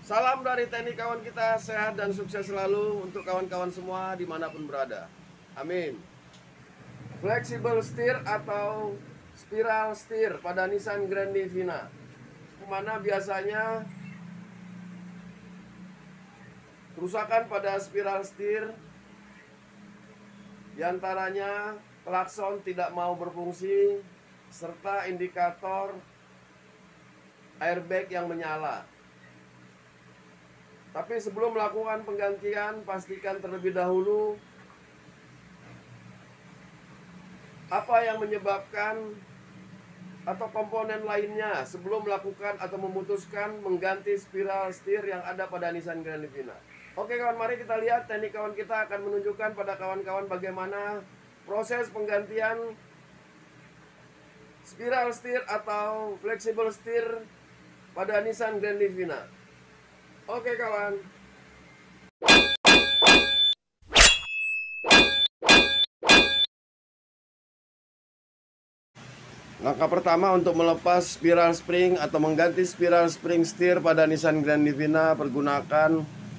Salam dari teknik kawan kita, sehat dan sukses selalu untuk kawan-kawan semua dimanapun berada. Amin. Flexible steer atau spiral steer pada Nissan Grand Livina, kemana biasanya kerusakan pada spiral steer diantaranya klakson tidak mau berfungsi serta indikator airbag yang menyala. Tapi sebelum melakukan penggantian, pastikan terlebih dahulu apa yang menyebabkan atau komponen lainnya sebelum melakukan atau memutuskan mengganti spiral steer yang ada pada Nissan Grand Livina. Oke kawan, mari kita lihat teknik kawan kita akan menunjukkan pada kawan-kawan bagaimana proses penggantian spiral steer atau flexible steer pada Nissan Grand Livina. Oke kawan. Langkah pertama untuk melepas spiral spring atau mengganti spiral spring steer pada Nissan Grand Livina, pergunakan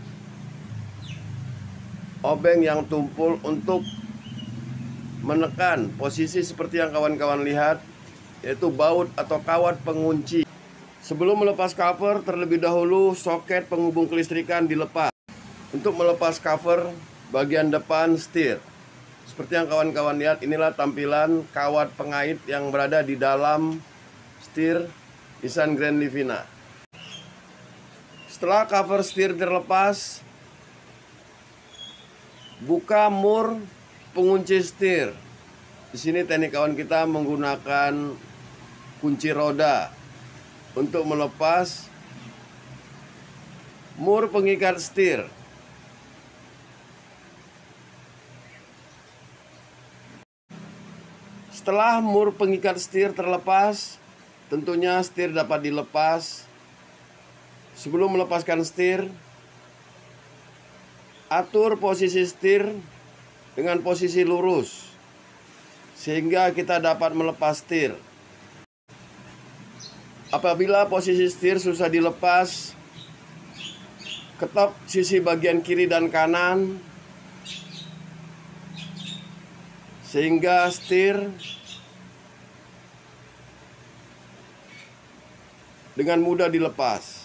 obeng yang tumpul untuk menekan posisi seperti yang kawan-kawan lihat, yaitu baut atau kawat pengunci. Sebelum melepas cover, terlebih dahulu soket penghubung kelistrikan dilepas untuk melepas cover bagian depan steer. Seperti yang kawan-kawan lihat, inilah tampilan kawat pengait yang berada di dalam steer Nissan Grand Livina. Setelah cover steer terlepas, buka mur pengunci steer. Di sini teknik kawan kita menggunakan kunci roda untuk melepas mur pengikat steer. Setelah mur pengikat steer terlepas, tentunya steer dapat dilepas. Sebelum melepaskan steer, atur posisi steer dengan posisi lurus sehingga kita dapat melepas steer. Apabila posisi steer susah dilepas, ketok sisi bagian kiri dan kanan sehingga steer dengan mudah dilepas.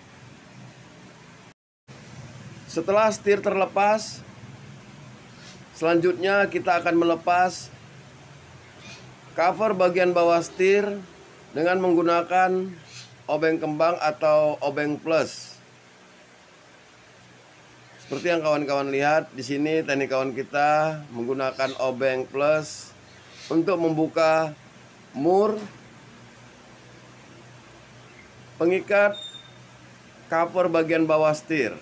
Setelah steer terlepas, selanjutnya kita akan melepas cover bagian bawah steer dengan menggunakan obeng kembang atau obeng plus. Seperti yang kawan-kawan lihat di sini, teknik kawan kita menggunakan obeng plus untuk membuka mur pengikat cover bagian bawah steer.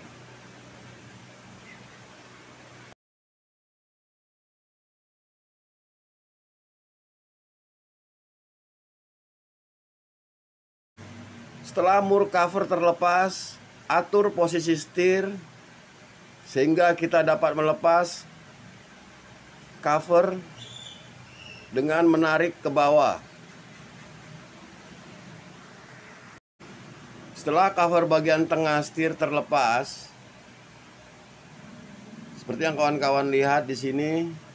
Setelah mur cover terlepas, atur posisi steer sehingga kita dapat melepas cover dengan menarik ke bawah. Setelah cover bagian tengah steer terlepas, seperti yang kawan-kawan lihat di sini,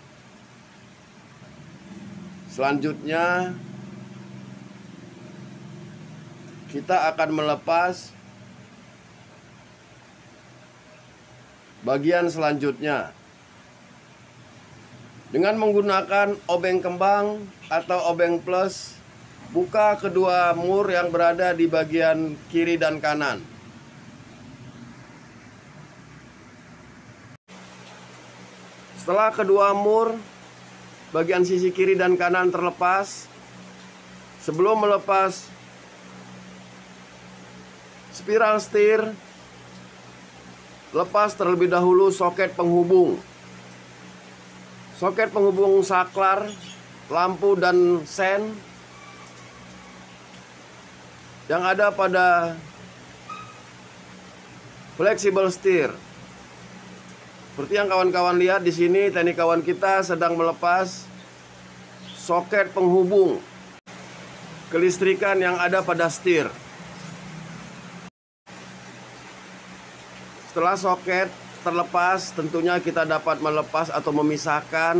selanjutnya kita akan melepas bagian selanjutnya dengan menggunakan obeng kembang atau obeng plus. Buka kedua mur yang berada di bagian kiri dan kanan. Setelah kedua mur bagian sisi kiri dan kanan terlepas, sebelum melepas spiral steer, lepas terlebih dahulu soket penghubung. Soket penghubung saklar, lampu dan sen yang ada pada flexible steer. Seperti yang kawan-kawan lihat di sini, teknik kawan kita sedang melepas soket penghubung kelistrikan yang ada pada steer. Setelah soket terlepas, tentunya kita dapat melepas atau memisahkan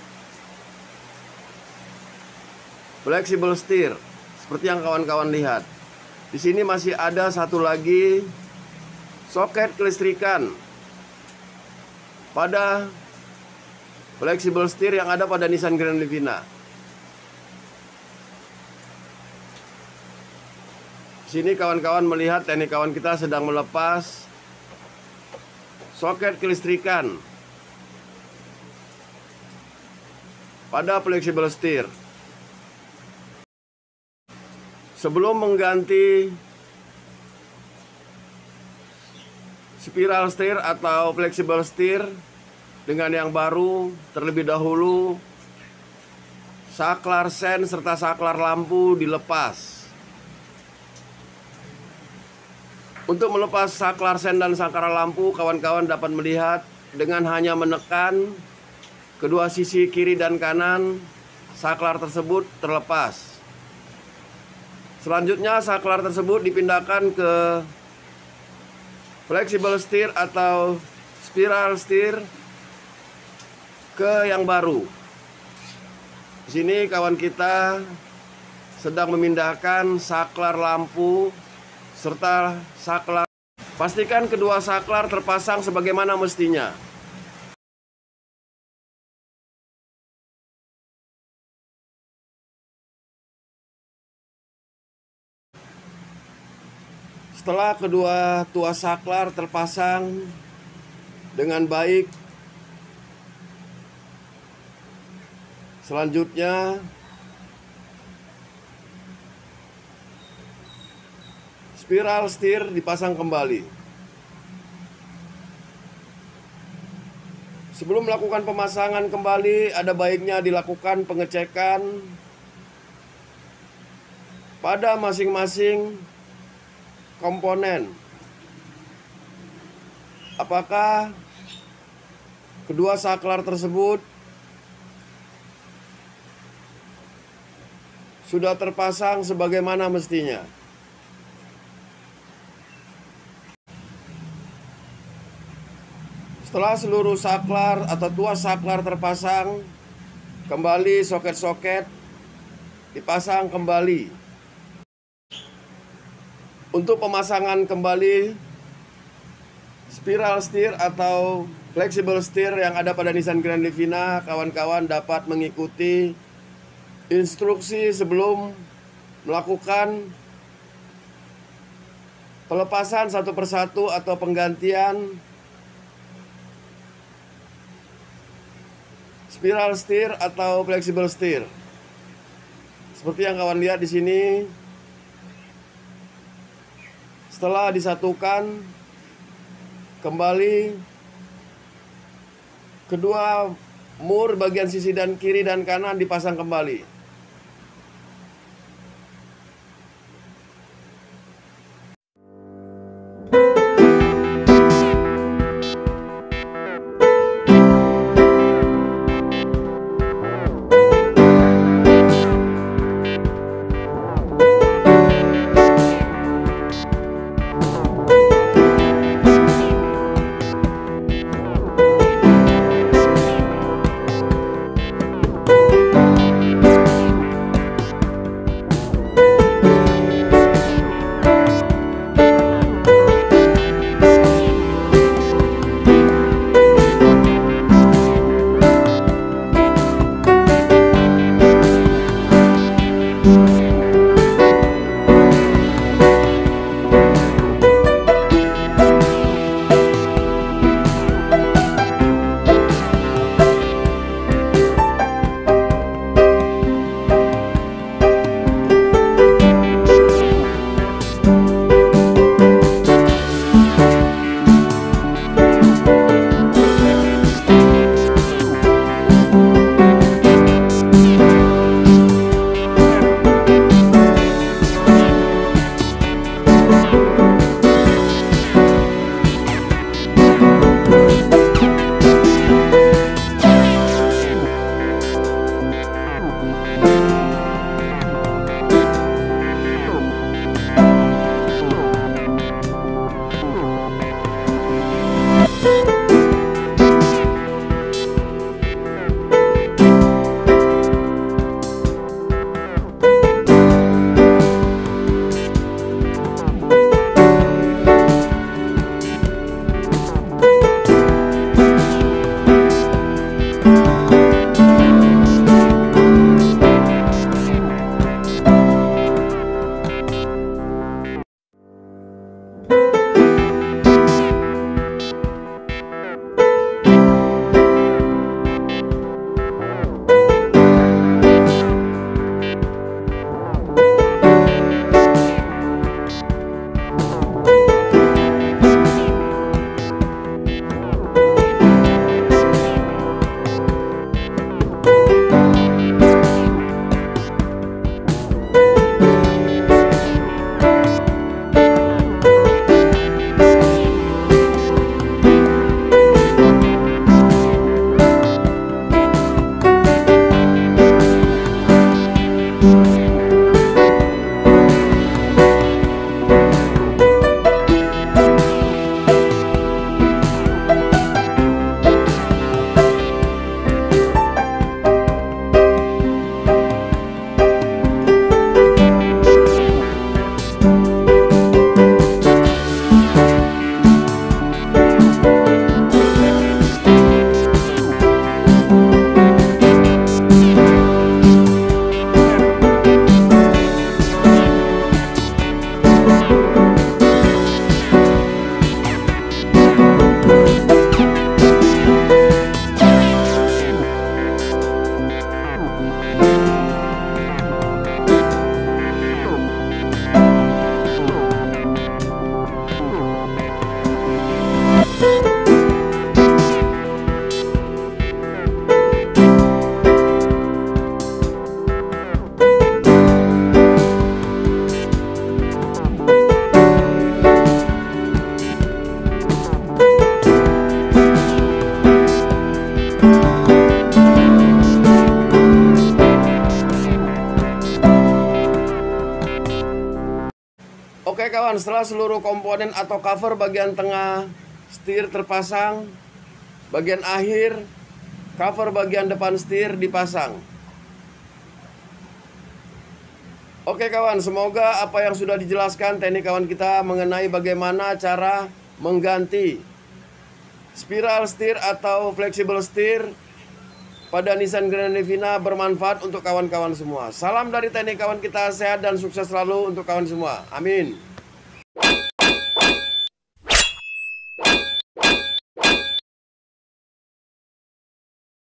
flexible steer seperti yang kawan-kawan lihat. Di sini masih ada satu lagi soket kelistrikan pada flexible steer yang ada pada Nissan Grand Livina. Di sini kawan-kawan melihat teknik kawan kita sedang melepas soket kelistrikan pada flexible steer. Sebelum mengganti spiral steer atau flexible steer dengan yang baru, terlebih dahulu saklar sen serta saklar lampu dilepas. Untuk melepas saklar sen dan saklar lampu, kawan-kawan dapat melihat dengan hanya menekan kedua sisi kiri dan kanan, saklar tersebut terlepas. Selanjutnya saklar tersebut dipindahkan ke flexible steer atau spiral steer ke yang baru. Di sini kawan kita sedang memindahkan saklar lampu serta saklar. Pastikan kedua saklar terpasang sebagaimana mestinya. Setelah kedua tuas saklar terpasang dengan baik, selanjutnya spiral steer dipasang kembali. Sebelum melakukan pemasangan kembali, ada baiknya dilakukan pengecekan pada masing-masing komponen. Apakah kedua saklar tersebut sudah terpasang sebagaimana mestinya? Setelah seluruh saklar atau tuas saklar terpasang, kembali soket-soket dipasang kembali. Untuk pemasangan kembali spiral steer atau flexible steer yang ada pada Nissan Grand Livina, kawan-kawan dapat mengikuti instruksi sebelum melakukan pelepasan satu persatu atau penggantian spiral steer atau flexible steer. Seperti yang kawan lihat di sini. Setelah disatukan kembali, kedua mur bagian sisi dan kiri dan kanan dipasang kembali. Oke kawan, setelah seluruh komponen atau cover bagian tengah setir terpasang, bagian akhir cover bagian depan setir dipasang. Oke kawan, semoga apa yang sudah dijelaskan teknik kawan kita mengenai bagaimana cara mengganti spiral setir atau fleksibel setir pada Nissan Grand Livina bermanfaat untuk kawan-kawan semua. Salam dari teknik kawan kita, sehat dan sukses selalu untuk kawan semua. Amin.